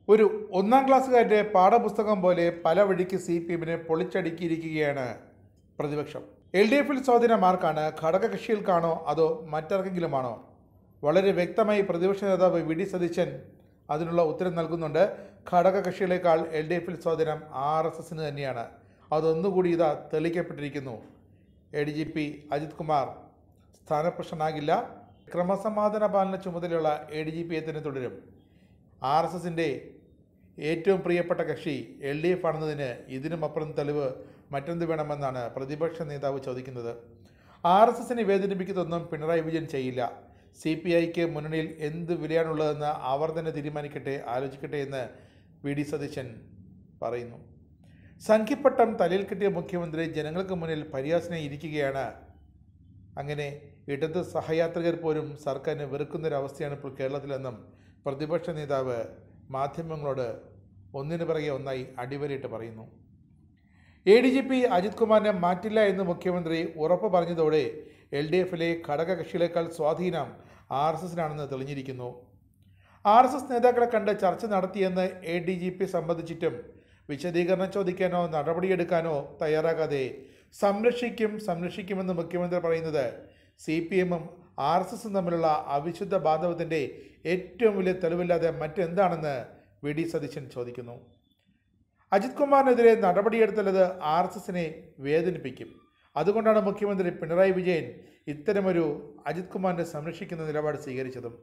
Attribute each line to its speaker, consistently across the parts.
Speaker 1: ഒരു ഒന്നാം ക്ലാസ്സുകാരുടെ പാഠപുസ്തകം പോലെ പല വഴിക്ക് സി പി എമ്മിനെ പൊളിച്ചടുക്കിയിരിക്കുകയാണ് പ്രതിപക്ഷം. എൽ ഡി എഫിൽ സ്വാധീനം ആർക്കാണ്? ഘടകകക്ഷികൾക്കാണോ അതോ മറ്റാർക്കെങ്കിലുമാണോ? വളരെ വ്യക്തമായി പ്രതിപക്ഷ നേതാവ് വി ഡി സതീശൻ അതിനുള്ള ഉത്തരം നൽകുന്നുണ്ട്. ഘടകകക്ഷികളെക്കാൾ എൽ ഡി എഫിൽ സ്വാധീനം RSS തന്നെയാണ്. അതൊന്നുകൂടി ഇതാ തെളിയിക്കപ്പെട്ടിരിക്കുന്നു. ADGP അജിത് കുമാർ സ്ഥാനഭ്രഷ്ടനാകില്ല. ക്രമസമാധാന പാലന ചുമതലയുള്ള ADGP തന്നെ തുടരും. RSSന്റെ ഏറ്റവും പ്രിയപ്പെട്ട കക്ഷി LDF ആണെന്നതിന് ഇതിനുമപ്പുറം തെളിവ് മറ്റെന്ത് വേണമെന്നാണ് പ്രതിപക്ഷ നേതാവ് ചോദിക്കുന്നത്. RSSനെ വേദനിപ്പിക്കുന്നതൊന്നും പിണറായി വിജയൻ ചെയ്യില്ല. CPIക്ക് മുന്നണിയിൽ എന്ത് വിലയാണുള്ളതെന്ന് അവർ തന്നെ തീരുമാനിക്കട്ടെ, ആലോചിക്കട്ടെ എന്ന് വി ഡി സതീശൻ പറയുന്നു. സംഘിപ്പട്ടം തലയിൽ കിട്ടിയ മുഖ്യമന്ത്രി ജനങ്ങൾക്ക് മുന്നിൽ പരിഹാസനായി ഇരിക്കുകയാണ്. അങ്ങനെ ഇടത് സഹയാത്രികർ പോലും സർക്കാരിനെ വെറുക്കുന്നൊരവസ്ഥയാണ് ഇപ്പോൾ കേരളത്തിലെന്നും പ്രതിപക്ഷ നേതാവ് മാധ്യമങ്ങളോട് ഒന്നിനു പിറകെ ഒന്നായി അടിവരയിട്ട് പറയുന്നു. ADGP അജിത് കുമാറിനെ മാറ്റില്ല എന്ന് മുഖ്യമന്ത്രി ഉറപ്പ് പറഞ്ഞതോടെ LDFിലെ ഘടകകക്ഷികളെക്കാൾ സ്വാധീനം RSSനാണെന്ന് തെളിഞ്ഞിരിക്കുന്നു. RSS നേതാക്കളെ കണ്ട് ചർച്ച നടത്തിയെന്ന് ADGP സംബന്ധിച്ചിട്ടും വിശദീകരണം ചോദിക്കാനോ നടപടിയെടുക്കാനോ തയ്യാറാകാതെ സംരക്ഷിക്കുമെന്ന് മുഖ്യമന്ത്രി പറയുന്നത് CPMും RSSും തമ്മിലുള്ള അവിശുദ്ധ ബാന്ധവത്തിൻ്റെ ഏറ്റവും വലിയ തെളിവില്ലാതെ മറ്റെന്താണെന്ന് വി ഡി സതീശൻ ചോദിക്കുന്നു. അജിത് കുമാറിനെതിരെ നടപടിയെടുത്തുള്ളത് RSSനെ വേദനിപ്പിക്കും. അതുകൊണ്ടാണ് മുഖ്യമന്ത്രി പിണറായി വിജയൻ ഇത്തരമൊരു അജിത് കുമാറിനെ സംരക്ഷിക്കുന്ന നിലപാട് സ്വീകരിച്ചതും.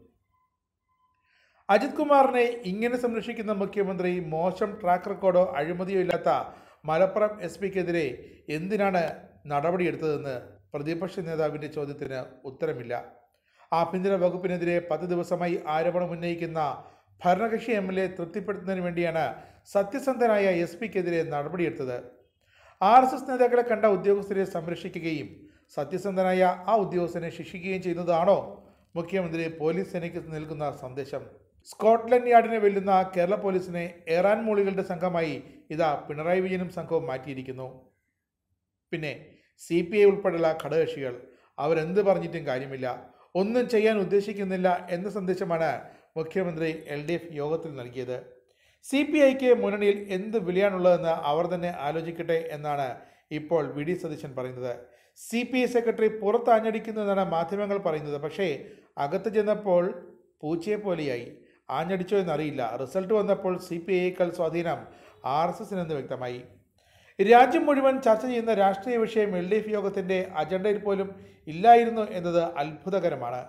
Speaker 1: അജിത് കുമാറിനെ ഇങ്ങനെ സംരക്ഷിക്കുന്ന മുഖ്യമന്ത്രി മോശം ട്രാക്ക് റെക്കോർഡോ അഴിമതിയോ ഇല്ലാത്ത മലപ്പുറം SP-ക്കെതിരെ എന്തിനാണ് നടപടിയെടുത്തതെന്ന് പ്രതിപക്ഷ നേതാവിൻ്റെ ചോദ്യത്തിന് ഉത്തരമില്ല. ആഭ്യന്തര വകുപ്പിനെതിരെ 10 ദിവസമായി ആരോപണം ഉന്നയിക്കുന്ന ഭരണകക്ഷി MLA തൃപ്തിപ്പെടുത്തുന്നതിന് വേണ്ടിയാണ് സത്യസന്ധനായ SP-ക്കെതിരെ നടപടിയെടുത്തത്. RSS നേതാക്കളെ കണ്ട ഉദ്യോഗസ്ഥരെ സംരക്ഷിക്കുകയും സത്യസന്ധനായ ആ ഉദ്യോഗസ്ഥനെ ശിക്ഷിക്കുകയും ചെയ്യുന്നതാണോ മുഖ്യമന്ത്രി പോലീസ് സേനയ്ക്ക് നൽകുന്ന സന്ദേശം? സ്കോട്ട്ലൻഡ് യാർഡിനെ വെല്ലുന്ന കേരള പോലീസിനെ ഏറാൻ മൂളികളുടെ സംഘമായി ഇതാ പിണറായി വിജയനും സംഘവും മാറ്റിയിരിക്കുന്നു. പിന്നെ CPI ഉൾപ്പെടെയുള്ള ഘടകകക്ഷികൾ അവരെന്ത് പറഞ്ഞിട്ടും കാര്യമില്ല, ഒന്നും ചെയ്യാൻ ഉദ്ദേശിക്കുന്നില്ല എന്ന സന്ദേശമാണ് മുഖ്യമന്ത്രി LDF യോഗത്തിൽ നൽകിയത്. CPIക്ക് മുന്നണിയിൽ എന്ത് വിലയാണുള്ളതെന്ന് അവർ തന്നെ ആലോചിക്കട്ടെ എന്നാണ് ഇപ്പോൾ വി ഡി സതീശൻ പറയുന്നത്. CPI സെക്രട്ടറി പുറത്ത് ആഞ്ഞടിക്കുന്നു എന്നാണ് മാധ്യമങ്ങൾ പറയുന്നത്. പക്ഷേ അകത്ത് ചെന്നപ്പോൾ പൂച്ചയെപ്പോലെയായി. ആഞ്ഞടിച്ചോ എന്നറിയില്ല. റിസൾട്ട് വന്നപ്പോൾ CPIയേക്കാൾ സ്വാധീനം RSSനെന്ന് വ്യക്തമായി. രാജ്യം മുഴുവൻ ചർച്ച ചെയ്യുന്ന രാഷ്ട്രീയ വിഷയം LDF യോഗത്തിൻ്റെ അജണ്ടയിൽ പോലും ഇല്ലായിരുന്നു എന്നത് അത്ഭുതകരമാണ്.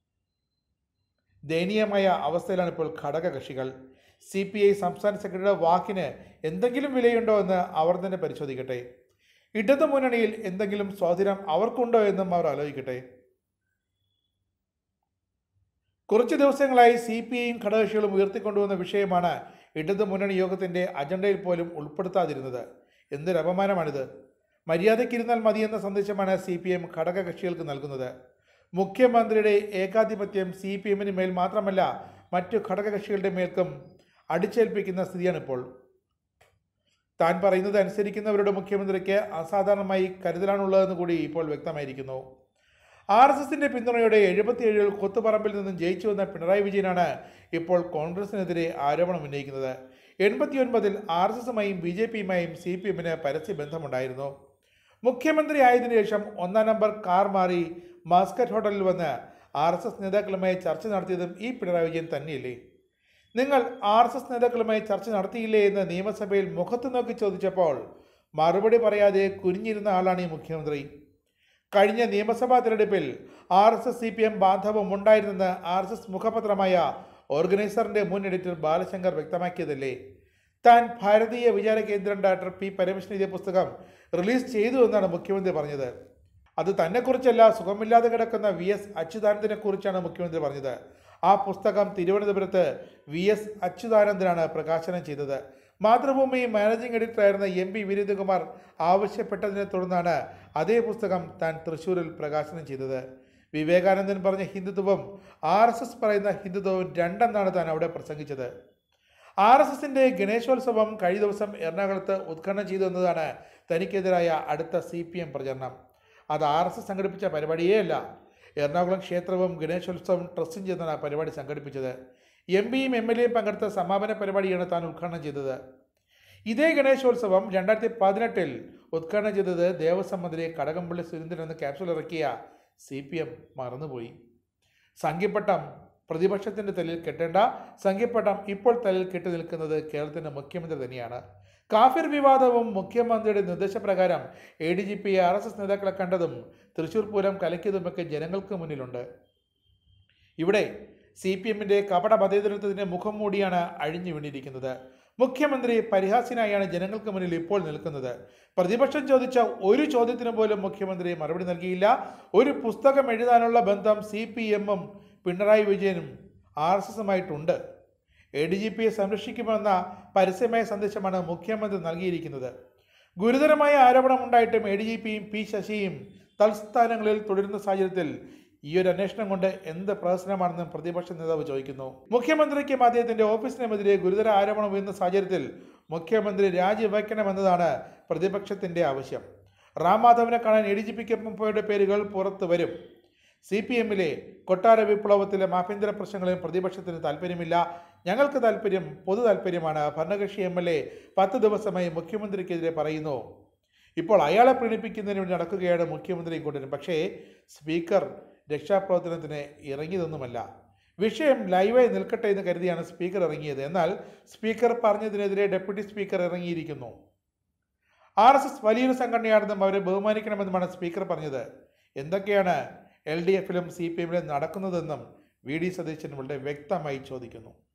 Speaker 1: ദയനീയമായ അവസ്ഥയിലാണ് ഇപ്പോൾ ഘടകകക്ഷികൾ. CPI സംസ്ഥാന സെക്രട്ടറിയുടെ വാക്കിന് എന്തെങ്കിലും വിലയുണ്ടോ എന്ന് അവർ തന്നെ പരിശോധിക്കട്ടെ. ഇടതു മുന്നണിയിൽ എന്തെങ്കിലും സ്വാധീനം അവർക്കുണ്ടോ എന്നും അവർ ആലോചിക്കട്ടെ. കുറച്ച് ദിവസങ്ങളായി CPIയും ഘടകകക്ഷികളും ഉയർത്തിക്കൊണ്ടുവന്ന വിഷയമാണ് ഇടതു മുന്നണി യോഗത്തിൻ്റെ അജണ്ടയിൽ പോലും ഉൾപ്പെടുത്താതിരുന്നത്. എന്തൊരു അപമാനമാണിത്! മര്യാദയ്ക്കിരുന്നാൽ മതിയെന്ന സന്ദേശമാണ് CPM ഘടകകക്ഷികൾക്ക് നൽകുന്നത്. മുഖ്യമന്ത്രിയുടെ ഏകാധിപത്യം CPMന് മേൽ മാത്രമല്ല മറ്റു ഘടകകക്ഷികളുടെ മേൽക്കും അടിച്ചേൽപ്പിക്കുന്ന സ്ഥിതിയാണിപ്പോൾ. താൻ പറയുന്നത് അനുസരിക്കുന്നവരുടെ മുഖ്യമന്ത്രിക്ക് അസാധാരണമായി കരുതലാണുള്ളതെന്ന് കൂടി ഇപ്പോൾ വ്യക്തമായിരിക്കുന്നു. RSSന്റെ പിന്തുണയോടെ 77 കൊത്തുപറമ്പിൽ നിന്നും ജയിച്ചു വന്ന പിണറായി വിജയനാണ് ഇപ്പോൾ കോൺഗ്രസിനെതിരെ ആരോപണം ഉന്നയിക്കുന്നത്. 89-ൽ RSSുമായും BJPയുമായും CPMന് പരസ്യ ബന്ധമുണ്ടായിരുന്നു. മുഖ്യമന്ത്രി ആയതിനു ശേഷം 1-ാം നമ്പർ കാർ മാറി മാസ്കറ്റ് ഹോട്ടലിൽ വന്ന് RSS നേതാക്കളുമായി ചർച്ച നടത്തിയതും ഈ പിണറായി വിജയൻ തന്നെയല്ലേ? നിങ്ങൾ RSS നേതാക്കളുമായി ചർച്ച നടത്തിയില്ലേ എന്ന് നിയമസഭയിൽ മുഖത്ത് നോക്കി ചോദിച്ചപ്പോൾ മറുപടി പറയാതെ കുനിഞ്ഞിരുന്ന ആളാണ് ഈ മുഖ്യമന്ത്രി. കഴിഞ്ഞ നിയമസഭാ തെരഞ്ഞെടുപ്പിൽ RSS CPM ബാന്ധവം ഉണ്ടായിരുന്നെന്ന് RSS മുഖപത്രമായ ഓർഗനൈസറിൻ്റെ മുൻ എഡിറ്റർ ബാലശങ്കർ വ്യക്തമാക്കിയതല്ലേ? താൻ ഭാരതീയ വിചാര കേന്ദ്രം ഡയറക്ടർ P പരമേശ്വരൻ എഴുതിയ പുസ്തകം റിലീസ് ചെയ്തു എന്നാണ് മുഖ്യമന്ത്രി പറഞ്ഞത്. അത് തന്നെക്കുറിച്ചല്ല, സുഖമില്ലാതെ കിടക്കുന്ന VS അച്യുതാനന്ദനെ കുറിച്ചാണ് മുഖ്യമന്ത്രി പറഞ്ഞത്. ആ പുസ്തകം തിരുവനന്തപുരത്ത് VS അച്യുതാനന്ദനാണ് പ്രകാശനം ചെയ്തത്. മാതൃഭൂമി മാനേജിംഗ് എഡിറ്ററായിരുന്ന MP വീരേന്ദ്രകുമാർ ആവശ്യപ്പെട്ടതിനെ തുടർന്നാണ് അതേ പുസ്തകം താൻ തൃശ്ശൂരിൽ പ്രകാശനം ചെയ്തത്. വിവേകാനന്ദൻ പറഞ്ഞ ഹിന്ദുത്വവും RSS പറയുന്ന ഹിന്ദുത്വവും രണ്ടെന്നാണ് താൻ അവിടെ പ്രസംഗിച്ചത്. RSSന്റെ ഗണേശോത്സവം കഴിഞ്ഞ ദിവസം എറണാകുളത്ത് ഉദ്ഘാടനം ചെയ്തു എന്നതാണ് തനിക്കെതിരായ അടുത്ത CPM പ്രചരണം. അത് RSS സംഘടിപ്പിച്ച പരിപാടിയേ അല്ല. എറണാകുളം ക്ഷേത്രവും ഗണേശോത്സവം ട്രസ്റ്റും ചേർന്നാണ് പരിപാടി സംഘടിപ്പിച്ചത്. എം പിയും എം എൽ എയും പങ്കെടുത്ത സമാപന പരിപാടിയാണ് താൻ ഉദ്ഘാടനം ചെയ്തത്. ഇതേ ഗണേശോത്സവം 2018 ഉദ്ഘാടനം ചെയ്തത് ദേവസ്വം മന്ത്രി കടകംപള്ളി സുരേന്ദ്രൻ എന്ന ക്യാപ്സൂൾ ഇറക്കിയ CPM മറന്നുപോയി. സംഖ്യപ്പട്ടം പ്രതിപക്ഷത്തിൻ്റെ തലയിൽ കെട്ടേണ്ട സംഖ്യപ്പട്ടം ഇപ്പോൾ തലയിൽ കെട്ടി നിൽക്കുന്നത് കേരളത്തിൻ്റെ മുഖ്യമന്ത്രി തന്നെയാണ്. കാഫിർ വിവാദവും മുഖ്യമന്ത്രിയുടെ നിർദ്ദേശപ്രകാരം ADGP RSS നേതാക്കളെ കണ്ടതും തൃശൂർ പൂരം കലക്കിയതുമൊക്കെ ജനങ്ങൾക്ക് മുന്നിലുണ്ട്. ഇവിടെ CPMന്റെ കപട മതേതരത്വത്തിൻ്റെ മുഖം മൂടിയാണ് അഴിഞ്ഞു വീണിരിക്കുന്നത്. മുഖ്യമന്ത്രി പരിഹാസ്യനായാണ് ജനങ്ങൾക്ക് മുന്നിൽ ഇപ്പോൾ നിൽക്കുന്നത്. പ്രതിപക്ഷം ചോദിച്ച ഒരു ചോദ്യത്തിന് പോലും മുഖ്യമന്ത്രി മറുപടി നൽകിയില്ല. ഒരു പുസ്തകം എഴുതാനുള്ള ബന്ധം CPMും പിണറായി വിജയനും RSSുമായിട്ടുണ്ട്. ADGPയെ സംരക്ഷിക്കുമെന്ന പരസ്യമായ സന്ദേശമാണ് മുഖ്യമന്ത്രി നൽകിയിരിക്കുന്നത്. ഗുരുതരമായ ആരോപണമുണ്ടായിട്ടും ADGPയും P ശശിയും തൽസ്ഥാനങ്ങളിൽ തുടരുന്ന സാഹചര്യത്തിൽ ഈ ഒരു അന്വേഷണം കൊണ്ട് എന്ത് പ്രഹസനമാണെന്നും പ്രതിപക്ഷ നേതാവ് ചോദിക്കുന്നു. മുഖ്യമന്ത്രിക്കും അദ്ദേഹത്തിന്റെ ഓഫീസിനുമെതിരെ ഗുരുതര ആരോപണം ഉയർന്ന സാഹചര്യത്തിൽ മുഖ്യമന്ത്രി രാജിവെക്കണമെന്നതാണ് പ്രതിപക്ഷത്തിന്റെ ആവശ്യം. റാം മാധവനെ കാണാൻ ADGPക്കൊപ്പം പോയവരുടെ പേരുകൾ പുറത്തു വരും. CPMലെ കൊട്ടാര വിപ്ലവത്തിലെ ആഭ്യന്തര പ്രശ്നങ്ങളിലും പ്രതിപക്ഷത്തിന് താല്പര്യമില്ല. ഞങ്ങൾക്ക് താല്പര്യം പൊതു താല്പര്യമാണ്. ഭരണകക്ഷി MLA 10 ദിവസമായി മുഖ്യമന്ത്രിക്കെതിരെ പറയുന്നു. ഇപ്പോൾ അയാളെ പ്രീണിപ്പിക്കുന്നതിന് വേണ്ടി നടക്കുകയാണ് മുഖ്യമന്ത്രിയും കൂട്ടരും. പക്ഷേ സ്പീക്കർ രക്ഷാപ്രവർത്തനത്തിന് ഇറങ്ങിയതൊന്നുമല്ല. വിഷയം ലൈവായി നിൽക്കട്ടെ എന്ന് കരുതിയാണ് സ്പീക്കർ ഇറങ്ങിയത്. എന്നാൽ സ്പീക്കർ പറഞ്ഞതിനെതിരെ ഡെപ്യൂട്ടി സ്പീക്കർ ഇറങ്ങിയിരിക്കുന്നു. RSS വലിയൊരു സംഘടനയാണെന്നും അവരെ ബഹുമാനിക്കണമെന്നുമാണ് സ്പീക്കർ പറഞ്ഞത്. എന്തൊക്കെയാണ് LDFലും CPMലും നടക്കുന്നതെന്നും VD സതീശൻ വളരെ വ്യക്തമായി ചോദിക്കുന്നു.